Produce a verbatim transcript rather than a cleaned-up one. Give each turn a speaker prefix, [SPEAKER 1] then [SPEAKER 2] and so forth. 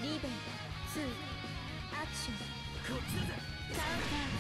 [SPEAKER 1] リベンツーアクション。
[SPEAKER 2] こっちだぜ。
[SPEAKER 1] カウンター